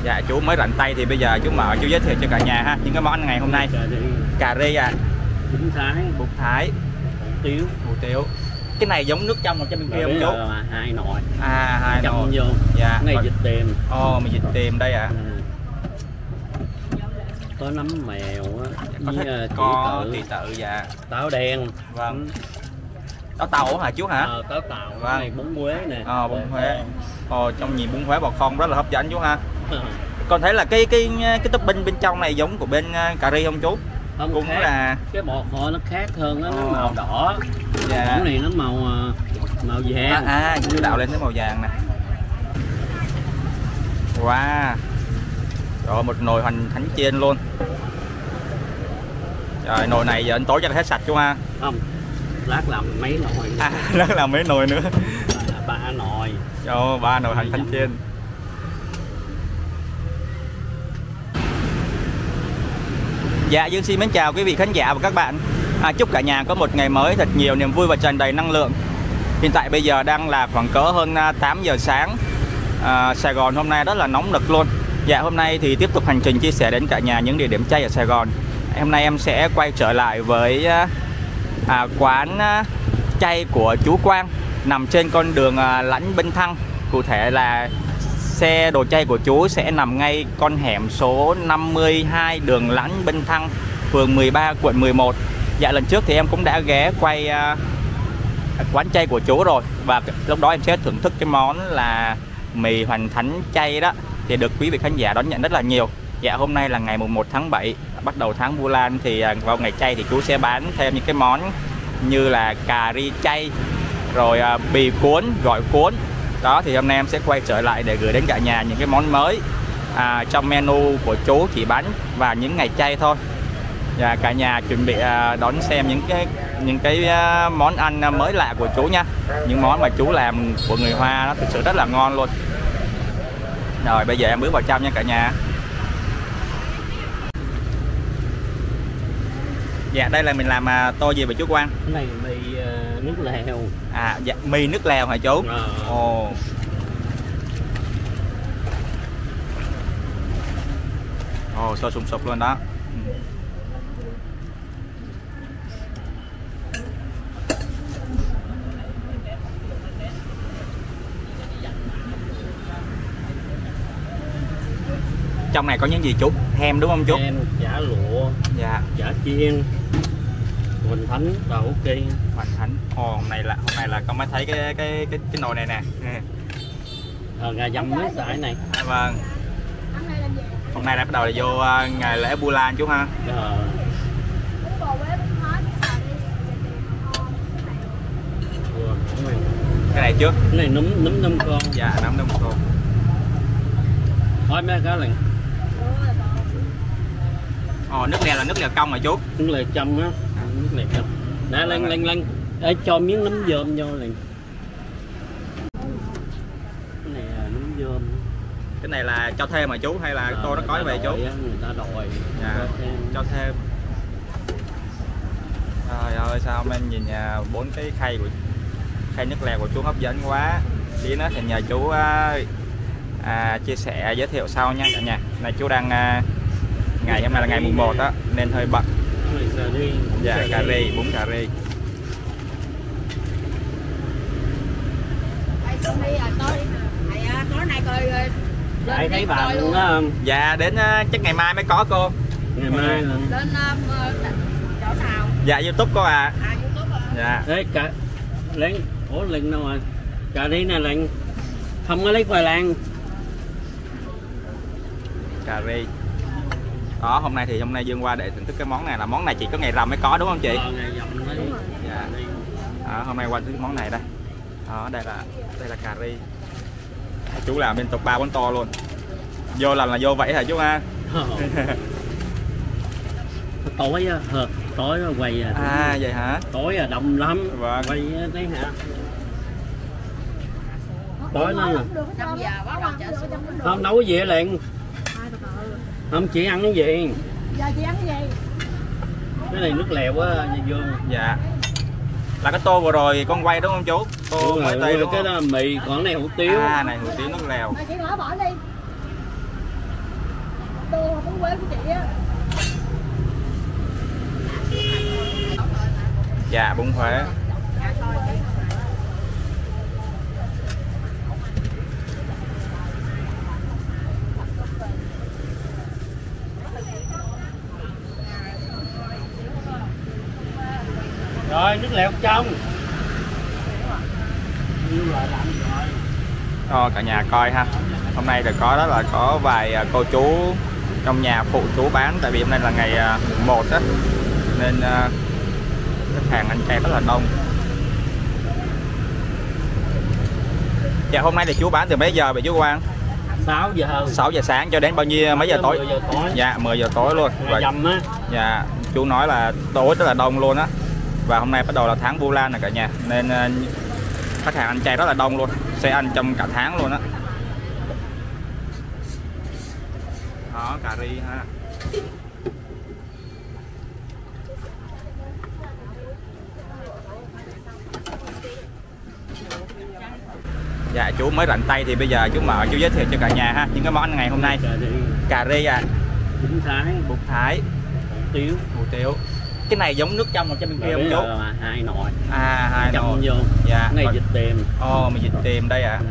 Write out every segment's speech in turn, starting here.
Dạ chú mới rảnh tay thì bây giờ chú mở chú giới thiệu cho cả nhà ha những cái món ngày hôm nay. Cà ri à, bún Thái, hủ tiếu. Cái này giống nước trong một trong bên kia không chú? Hai nồi. À, hai nồi vô. Dạ. Này vịt tiềm. Ồ, mì vịt tiềm đây ạ. Có nấm mèo á, có kỳ tự dạ. Táo đen. Vâng. Táo tàu hả chú hả? Táo tàu. Vâng. Này bún Huế nè. Bún Huế. Trong nhìn bún Huế bò kho rất là hấp dẫn chú ha. Con thấy là cái topping bên trong này giống của bên cà ri không chú? Không, cũng khác. Là cái bò kho nó khác hơn đó, nó màu đỏ. Dạ. Cái này nó màu vàng. Chú đạo lên cái màu vàng nè. Wow. Rồi một nồi hoành thánh chiên luôn. Rồi nồi này giờ anh tối cho nó hết sạch chú ha. Không, lát làm mấy nồi. Lát làm mấy nồi nữa. 3 nồi. Cho 3 nồi hoành thánh chiên. Dạ, Dương xin mến chào quý vị khán giả và các bạn. Chúc cả nhà có một ngày mới thật nhiều niềm vui và tràn đầy năng lượng. Hiện tại bây giờ đang là khoảng cỡ hơn 8 giờ sáng. Sài Gòn hôm nay rất là nóng nực luôn. Dạ, hôm nay thì tiếp tục hành trình chia sẻ đến cả nhà những địa điểm chay ở Sài Gòn. Hôm nay em sẽ quay trở lại với quán chay của chú Quang, nằm trên con đường Lãnh Binh Thăng. Cụ thể là xe đồ chay của chú sẽ nằm ngay con hẻm số 52 đường Lãnh Binh Thăng, phường 13, quận 11. Dạ, lần trước thì em cũng đã ghé quay quán chay của chú rồi. Và lúc đó em sẽ thưởng thức cái món là mì hoành thánh chay đó, thì được quý vị khán giả đón nhận rất là nhiều. Dạ, hôm nay là ngày mùng 1 tháng 7, bắt đầu tháng Vu Lan, thì vào ngày chay thì chú sẽ bán thêm những cái món như là cà ri chay, rồi bì cuốn, gỏi cuốn. Đó, thì hôm nay em sẽ quay trở lại để gửi đến cả nhà những cái món mới trong menu của chú chỉ bán vào những ngày chay thôi. Và cả nhà chuẩn bị đón xem những cái món ăn mới lạ của chú nha. Những món mà chú làm của người Hoa nó thực sự rất là ngon luôn. Rồi bây giờ em bước vào trong nha cả nhà. Dạ, đây là mình làm tô gì vậy chú Quang? Cái này mì nước lèo. Dạ, mì nước lèo hả chú? Sôi sùng sục luôn đó. Trong này có những gì chú? Hem đúng không chú? Hem, chả lụa, dạ, chả chiên, hoành thánh và ok. Hoành thánh. Hôm nay là con mới thấy cái nồi này nè. Gà dầm mới sải này. Vâng. Hôm nay đã bắt đầu là vô ngày lễ Vu Lan chú ha. Cái này trước. Cái này nấm con. Dạ, nấm con. Thôi mấy cái lần. Nước lèo là nước lèo cong mà chú. Nước lèo trong á. Nước lèo trong. Đã lên. Để cho miếng nấm dơm vô liền. Cái này là nấm dơm. Cái này là cho thêm mà chú hay là tô nó có như vậy chú? Người ta đòi. Dạ, cho thêm. Trời ơi, sao em nhìn 4 cái khay nước lèo của chú hấp dẫn quá. Tí nữa thì nhờ chú chia sẻ giới thiệu sau nha cả nhà. Này chú đang ngày hôm nay là ngày mùng 1 đó nên hơi bận. Dạ, cà ri, bún cà ri. Tại thấy bà luôn đó không? Dạ, đến chắc ngày mai mới có cô. Ngày mai là lên chỗ nào? Dạ, YouTube có à. YouTube à. Dạ. Đấy cả lên lên đâu rồi? Cà ri nè lên. Không có lấy khoai lang. Cà ri. Đó, hôm nay Dương qua để thưởng thức cái món này, là món này chỉ có ngày rằm mới có đúng không chị? Ngày rằm đấy. Dạ. Hôm nay qua thưởng thức món này đây. Đó, đây là cà ri. Chú làm liên tục 3-4 to luôn. Vô làm là vô vậy hả chú ha? Tối á, tối quay vậy hả? Tối đông lắm. Vâng. Quay thấy hả? Tối nó không nấu cái gì liền. Không, chị ăn cái gì? Giờ chị ăn cái gì? Cái này nước lèo á Dương. Dạ. Là cái tô vừa rồi con quay đúng không chú? Tô mới tây đúng. Cái đó là mì, còn cái này hủ tiếu. Này hủ tiếu nước lèo. Chị bỏ đi. mới của chị á. Dạ bún Huế. Rồi nước lèo trong. Như là làm rồi. Cho cả nhà coi ha. Hôm nay thì có đó là có vài cô chú trong nhà phụ chú bán, tại vì hôm nay là ngày 1 á, nên khách hàng ăn chay rất là đông. Dạ hôm nay thì chú bán từ mấy giờ vậy chú Quang? 6 giờ. 6 giờ sáng cho đến bao nhiêu mấy giờ tối? 10 giờ tối. Dạ 10 giờ tối luôn. Vậy, Dầm á. dạ chú nói là tối rất là đông luôn á. Và hôm nay bắt đầu là tháng Vu Lan rồi cả nhà, nên khách hàng ăn chay rất là đông luôn, sẽ ăn trong cả tháng luôn á. Đó, cà ri ha. Dạ chú mới rảnh tay thì bây giờ chú mở chú giới thiệu cho cả nhà ha những cái món ngày hôm nay. Cà ri à, bún Thái, hủ tiếu. Cái này giống nước trong hoặc cho bên kia không chú? Hai nồi. À, hai nồi vô. Dạ. Này vịt tiềm. Ồ, mình vịt tiềm đây ạ.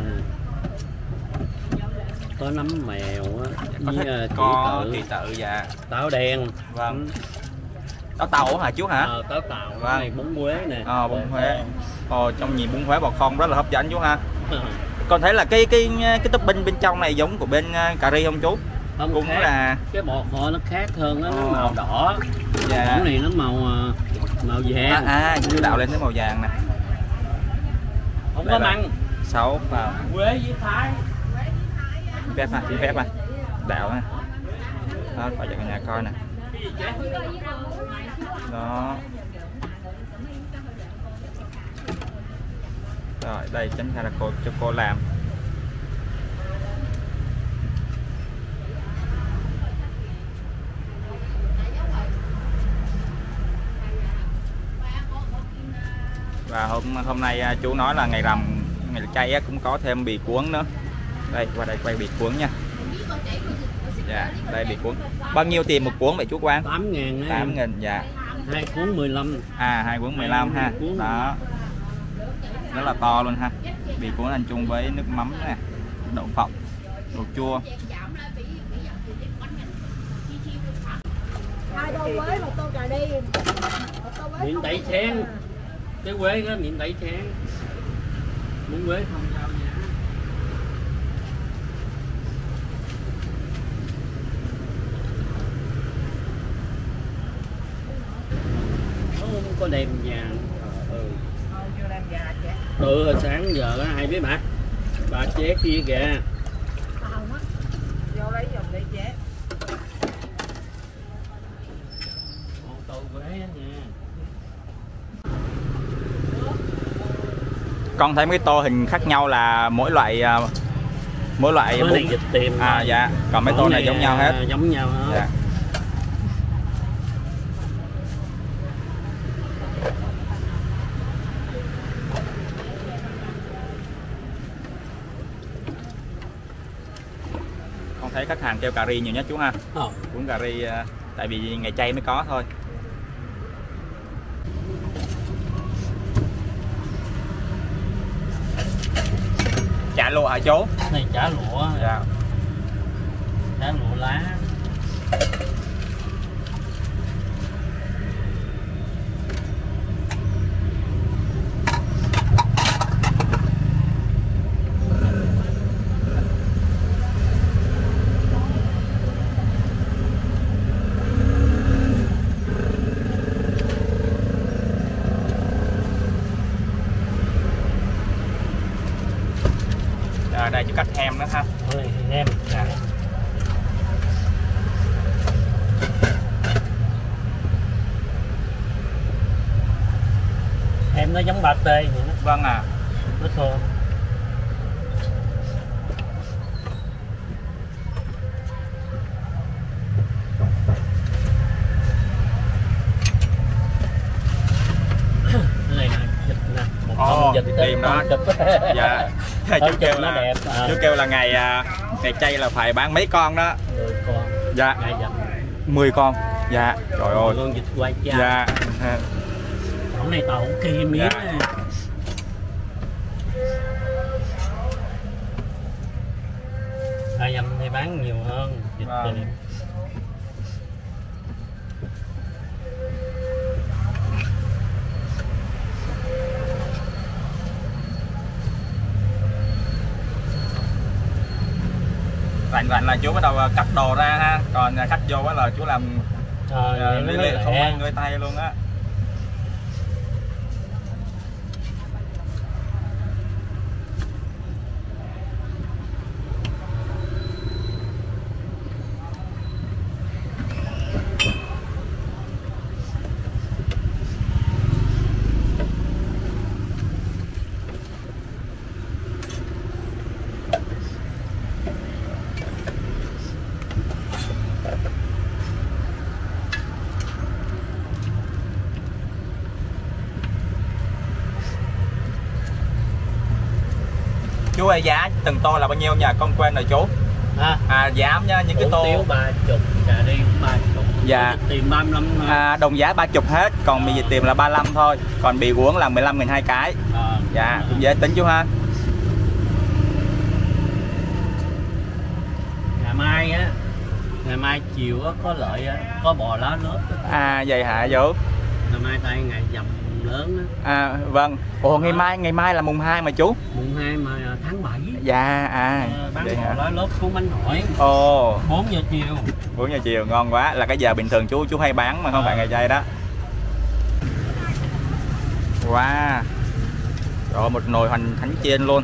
Có nấm mèo á, với có kỳ tự dạ. táo đen. Vâng. Táo tàu hả chú hả? Táo tàu. Vâng. Này bún Huế nè. Bún Huế. Trong nhìn bún Huế bò kho rất là hấp dẫn chú ha. Con thấy là cái topping bên trong này giống của bên cà ri không chú? Không, cũng khác. Là cái bò kho nó khác hơn đó, nó màu đỏ. Dạ. Cái này nó màu vàng. Chú đạo lên cái màu vàng nè. Không có măng. 6 vào. Quế với Thái. Xin phép ha. Đạo ha. Đó, coi cho cả nhà coi nè. Đó. Rồi, đây tránh ra là cho cô làm. Và hôm nay chú nói là ngày rằm, ngày chay cũng có thêm bì cuốn nữa. Đây, qua đây quay bì cuốn nha. Dạ, đây bì cuốn. Bao nhiêu tiền một cuốn vậy chú Quang? 8.000. 8.000 dạ. 2 cuốn 15. 2 cuốn 15 ha. Đó. Rất là to luôn ha. Bì cuốn ăn chung với nước mắm nè, đậu phộng, đồ chua. 2 tô Quế, 1 tô cà ri. Miệng đẩy chén. Cái Quế đó miệng đẩy chén. Bún Quế không giao giá. Không có đem vàng. Hồi sáng giờ ai biết bà chét kia kìa. Vô lấy giùm đi chế. Tô Quế nha. Con thấy mấy tô hình khác nhau là mỗi loại bún. Này vịt tiềm. Dạ, còn mấy tô này giống nhau hết. Giống nhau hết. Dạ. Con thấy khách hàng kêu cà ri nhiều nhất chú ha. Cuốn cà ri tại vì ngày chay mới có thôi. Chả lụa hả chú? Này chả lụa. Dạ. Chả lụa lá. Đây chú cắt hem nữa ha. Hem. Dạ. Em nó giống ba tê vậy đó. Vâng à. Nó thơm. Này nè, vịt nè. Một con vịt tìm đó. Dạ. Chú kêu là đẹp. Chú kêu là ngày chay là phải bán mấy con đó. 10 con. Dạ. Ngày dành. 10 con. Dạ. Trời ơi. Con vịt quay cha. Dạ. Con này tàu kỳ miếng Dạ. nè. Hai dăm thì bán nhiều hơn vịt. Vâng. Rảnh là chú bắt đầu cắt đồ ra ha, còn khách vô á là chú làm Trời, không mang người tay luôn á. Chú ơi, giá từng tô là bao nhiêu nhà con quên rồi chú? Giá nha, những cái tô 30, cà ri cũng 30. Dạ. Tìm 35 thôi. Đồng giá 30 hết, còn mì vịt tiềm là 35 thôi, còn bì uống là 15.000 2 cái. Dạ, cũng dễ tính chú ha. Ngày mai chiều á, có lợi á, có bò lá lớp. Vậy hả chú? Ngày mai tay ngày dầm lớn á. Vâng. Ồ, ngày mai là mùng 2 mà chú. Mùng 2 mà tháng 7. Dạ. Bán Vậy bò hả? lá lớp cuốn bánh hỏi. Ồ. 4 giờ chiều. 4 giờ chiều ngon quá, là cái giờ bình thường chú hay bán mà không phải ngày chay đó. Wow. Rồi một nồi hoành thánh chiên luôn.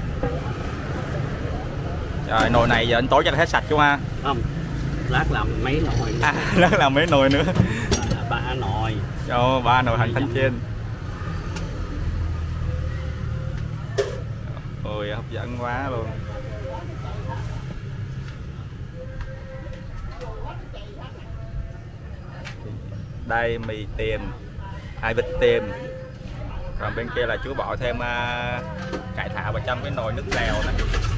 Trời, nồi này giờ anh tối cho hết sạch chú ha. Không. Lát làm mấy nồi. Lát làm mấy nồi nữa. 3 nồi. 3 nồi hành thánh chiên. Ôi hấp dẫn quá luôn. Đây mì tiềm, vịt tiềm. Còn bên kia là chú bỏ thêm cải thảo vào trong cái nồi nước lèo này.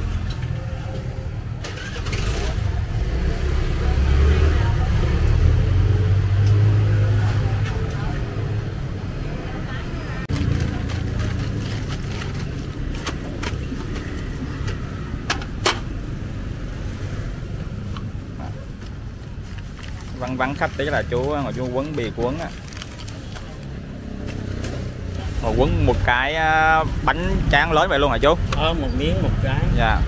Vắng khách tí là chú ngồi chú quấn bì cuốn á, ngồi quấn một cái bánh tráng lớn vậy luôn hả chú? Một miếng một cái. Dạ.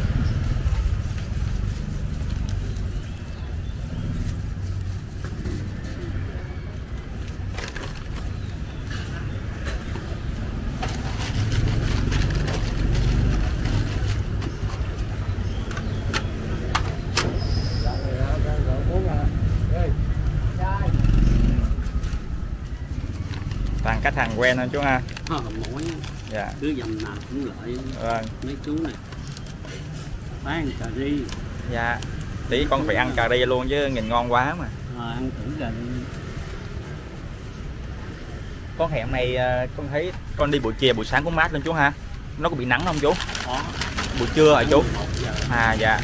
Toàn khách hàng quen thôi chú ha. Mỗi Dạ. cứ dầm nào cũng lợi. Vâng. Mấy chú này bán cà ri. Dạ. Tí con phải ăn cà ri luôn chứ nhìn ngon quá mà. Ăn thử cà ri. Con hẻm này con thấy con đi buổi chiều buổi sáng cũng mát lên chú ha. Nó có bị nắng không chú? Có. Buổi trưa hả chú? Dạ.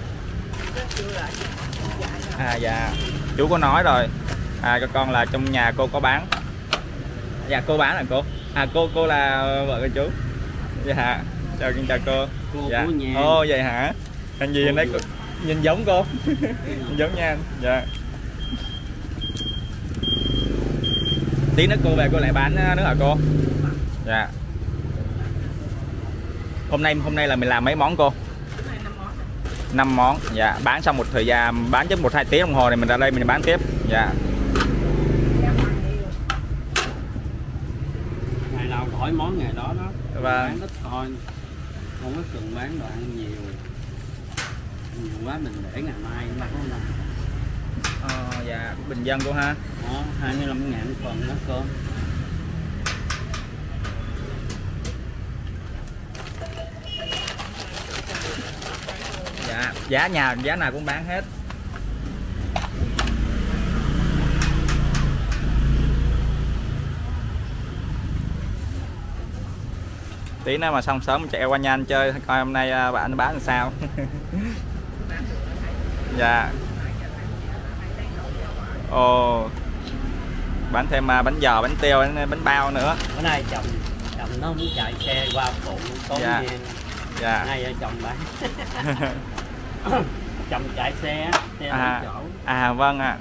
Dạ. Chú có nói rồi. Cho con là trong nhà cô có bán. Dạ cô bán là cô. Cô là vợ của chú. Dạ. Chào cô. Cô Dạ. của nhà. Ồ vậy hả? Anh gì anh đấy nhìn giống cô. Nhìn giống nha anh. Dạ. Tí nữa cô về cô lại bán nữa hả cô? Dạ. Hôm nay là mình làm mấy món cô? 5 món. Dạ, bán xong một thời gian, bán chứ 1-2 tiếng đồng hồ này mình ra đây mình bán tiếp. Dạ. Ngày nào đổi món ngày đó đó. Vâng. Bán ít thôi. Không có cần bán đồ ăn nhiều. Nhiều quá mình để ngày mai nó có làm. Dạ, bình dân cô ha. 25.000 phần đó cô. Dạ, giá nào cũng bán hết. Tí nữa mà xong sớm mình chạy qua nhà anh chơi coi hôm nay bạn bán làm sao. Dạ. Ồ, bán thêm bánh giò, bánh teo, bánh bao nữa. Bữa nay chồng nó muốn chạy xe qua phụ tối Dạ. về Dạ. nay vợ chồng bán. Chồng chạy xe đủ chỗ. À vâng ạ.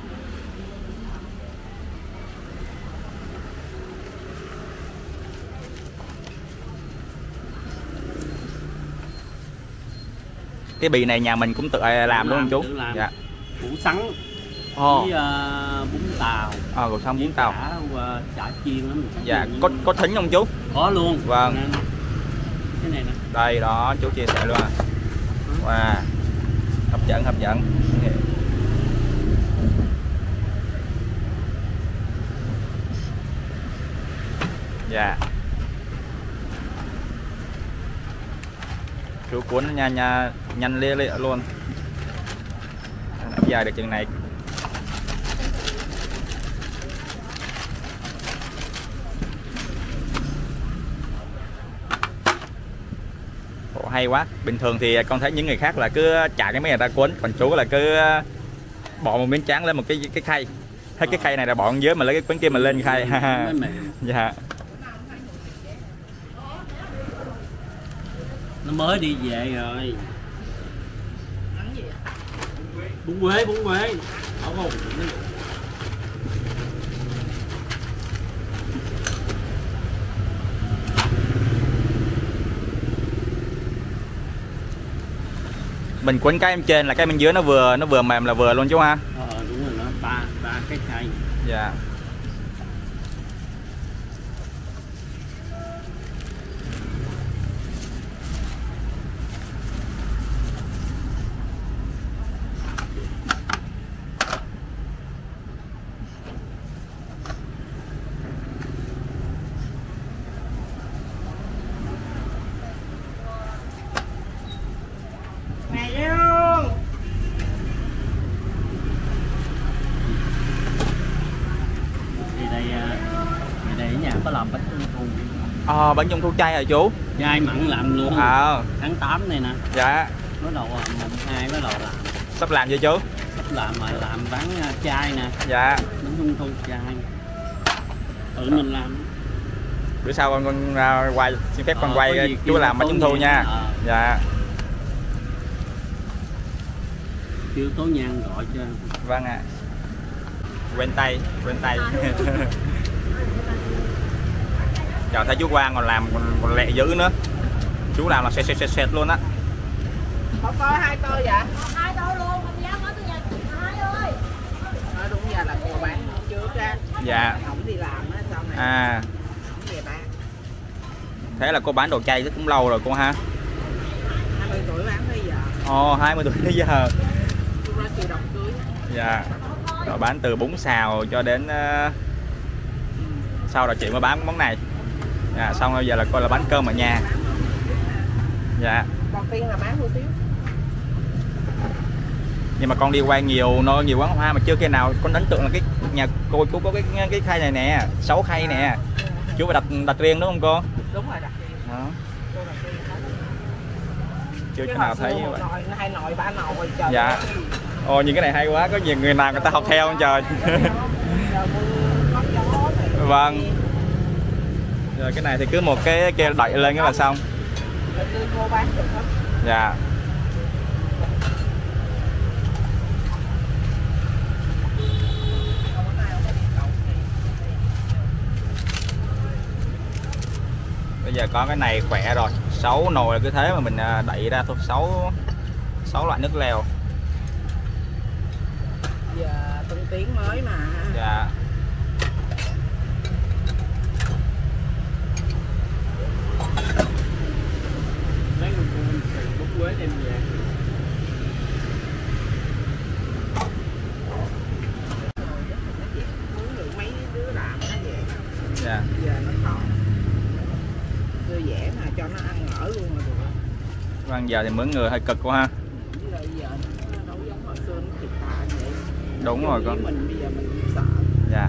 Cái bì này nhà mình cũng tự làm đúng không chú? Tự làm. Dạ. Củ sắn Ồ. với bún tàu. Củ sắn bún tàu. Chả chiên lắm. Dạ, có thính không chú? Có luôn. Vâng. Cái này nè. Đây đó, chú chia sẻ luôn. Wow. Hấp dẫn, hấp dẫn. Dạ. Chú cuốn nó nhanh lia luôn. Nãy giờ được chừng này. Ồ, hay quá. Bình thường thì con thấy những người khác là cứ chả cái mấy người ta cuốn, còn chú là cứ bỏ một miếng tráng lên một cái khay. Hết cái khay này là bỏ dưới mà lấy cái cuốn kia mà lên khay. Dạ. Nó mới đi về rồi. Bún quế. Không không. Mình cuốn cái em trên là cái bên dưới nó vừa mềm là vừa luôn chú ha. Đúng rồi, nó ba cái khay. Dạ. Đây ở nhà có làm bánh trung thu. Bánh trung thu chay hả chú? Chay mặn làm luôn. Tháng 8 này nè. Dạ. Bắt đầu mùng 2 bắt đầu làm. Sắp làm chưa chú? Sắp làm mà làm bán chay nè. Dạ. Bánh trung thu chay. Tự mình làm. Bữa sau con quay xin phép con quay chú làm bánh trung thu nha. Dạ. Chưa Tố Nhan gọi cho. Vâng ạ. Quen tay. Trời, thấy chú Quang còn làm còn lẹ dữ nữa. Chú làm là xẹt luôn á. Có 2 tô dạ? 2 tô luôn, không dám nói tôi nhà hai ơi. Nói đúng giờ là cô bán trước á. Dạ. Không đi làm á, sau này về bán. Thế là cô bán đồ chay cũng lâu rồi cô ha? 20 tuổi bán tới giờ. 20 tuổi tới giờ. Tôi ra từ đám cưới. Dạ. Rồi bán từ bún xào cho đến sau rồi chị mới bán món này. Dạ, xong bây giờ là coi là bán cơm ở nhà. Dạ. Còn tiên là bán hủ tiếu. Nhưng mà con đi quay nhiều quán hoa mà chưa khi nào con ấn tượng là cái nhà cô chú có cái khay này nè, 6 khay nè. Chú phải đặt riêng đúng không cô? Đúng rồi, đặt riêng. Đó. Cô đặt riêng hết. Chưa khi nào thấy như vậy. Nồi, 2 nồi, 3 nồi trời. Dạ. Những cái này hay quá, có nhiều người nào người ta học theo không trời. Vâng. Rồi cái này thì cứ một cái kia đậy lên cái là xong. Cô bán được hết. Dạ. Bây giờ có cái này khỏe rồi, 6 nồi là cứ thế mà mình đậy ra thôi, 6 loại nước lèo. Giờ tân tiến mới mà. Dạ. Lấy một bún quế đem về. Muốn được mấy đứa làm nó vậy. Dạ. Giờ nó còn đưa dẻ mà cho nó ăn ở luôn là được. Vâng, giờ thì mướn người hơi cực quá ha. Với lại giờ nó đâu giống hồi xưa nó thiệt thà vậy. Đúng rồi con. Mình bây giờ mình sợ. Dạ.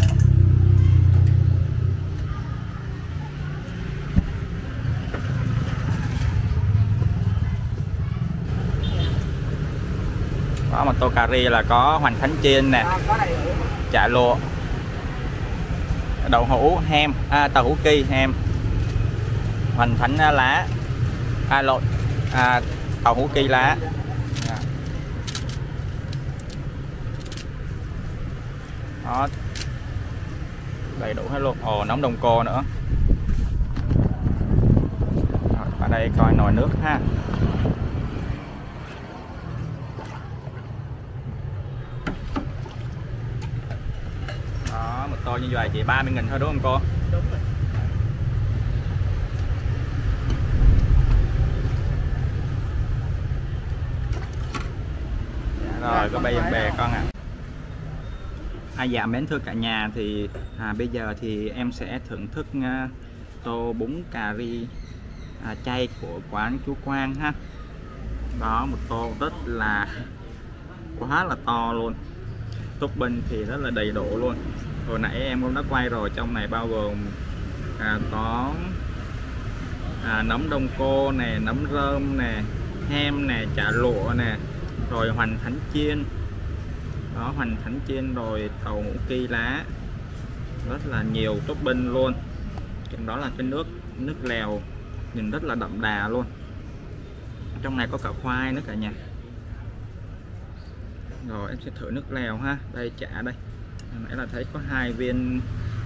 Đó, mà tô cà ri là có hoành thánh chiên nè, có đầy đủ. chả lụa, đậu hũ hem, tàu hũ ki hem, hoành thánh lá, tàu hũ ki lá. Đó, đầy đủ hết luôn. Ồ, nấm đông cô nữa. Rồi, ở đây coi nồi nước ha. Đó, một tô như vậy chỉ 30.000 thôi đúng không cô? Đúng rồi. Rồi, có bây bè con ạ. Dạ mến thưa cả nhà, thì bây giờ thì em sẽ thưởng thức tô bún cà ri chay của quán chú Quang ha. Đó, một tô rất là quá là to luôn, topping thì rất là đầy đủ luôn. Hồi nãy em cũng đã quay rồi, trong này bao gồm có nấm đông cô nè, nấm rơm nè, hem nè, chả lụa nè, rồi hoành thánh chiên. Đó, hoành thánh chiên rồi tàu hũ ki lá, rất là nhiều topping luôn. Trong đó là cái nước lèo nhìn rất là đậm đà luôn. Trong này có cả khoai nữa cả nhà. Rồi em sẽ thử nước lèo ha. Đây chả đây, hồi nãy là thấy có 2 viên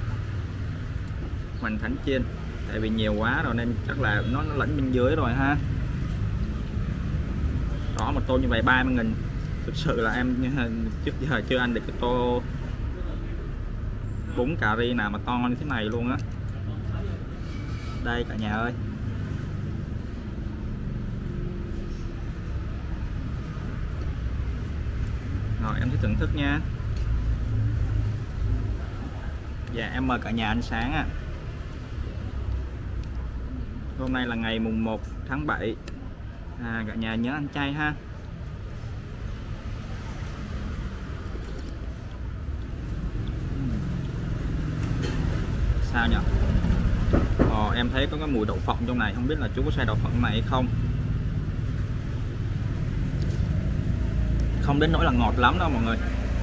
hoành thánh chiên, tại vì nhiều quá rồi nên chắc là nó lẫn bên dưới rồi ha. Đó, một tô như vậy 30.000. Thực sự là em trước giờ chưa ăn được cái tô bún cà ri nào mà to như thế này luôn á. Đây cả nhà ơi. Rồi em sẽ thưởng thức nha. Dạ em mời cả nhà ăn sáng ạ. Hôm nay là ngày mùng 1 tháng 7. Cả nhà nhớ ăn chay ha. Sao nhỉ? Em thấy có cái mùi đậu phộng trong này, không biết là chú có xay đậu phộng này hay không. Không đến nỗi là ngọt lắm đâu mọi người.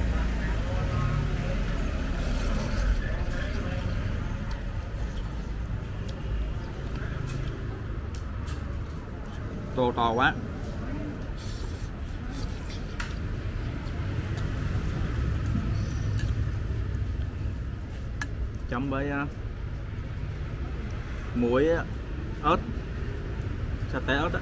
Tô to quá. Chấm với muối ớt, sa tế ớt á.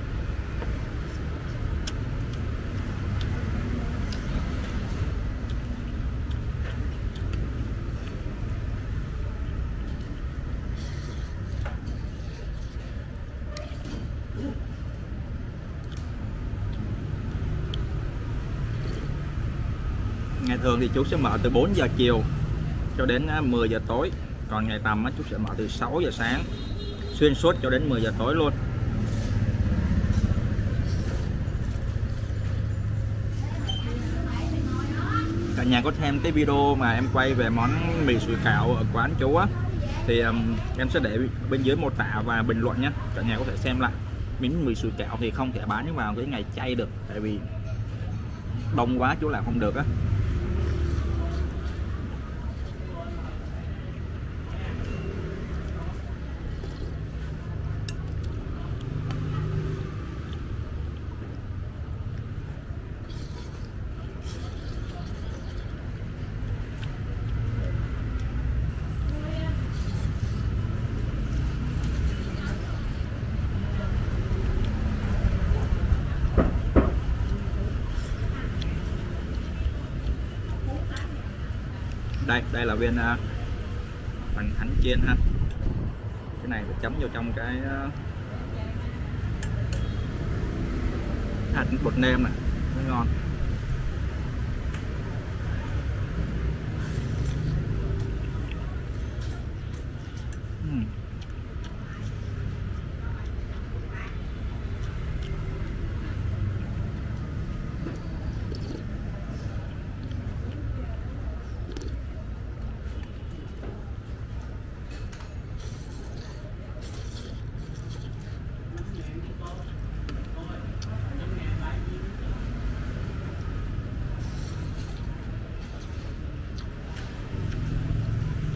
Ngày thường thì chú sẽ mở từ 4 giờ chiều cho đến 10 giờ tối. Còn ngày tầm chú sẽ mở từ 6 giờ sáng xuyên suốt cho đến 10 giờ tối luôn. Cả nhà có thêm cái video mà em quay về món mì sủi cảo ở quán chú á, thì em sẽ để bên dưới mô tả và bình luận nhé. Cả nhà có thể xem lại. Miếng mì sủi cảo thì không thể bán vào cái ngày chay được, tại vì đông quá chú làm không được á. Đây là viên hoành thánh chiên ha. Cái này phải chấm vô trong cái hạt bột nêm này, nó ngon.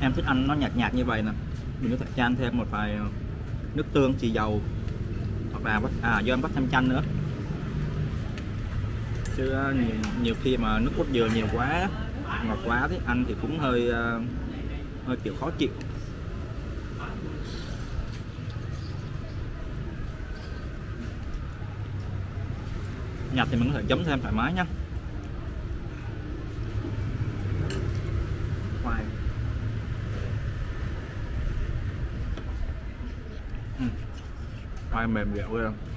Em thích ăn nó nhạt nhạt như vậy nè, mình có thể chan thêm một vài nước tương, xì dầu, hoặc là do em bắt thêm chanh nữa, chứ nhiều khi mà nước cốt dừa nhiều quá, ngọt quá thì ăn thì cũng hơi kiểu khó chịu. Nhạt thì mình có thể chấm thêm thoải mái nha. Khoai. Khoai mềm dẻo ghê.